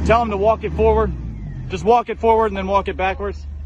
tell them to walk it forward. Just walk it forward and then walk it backwards.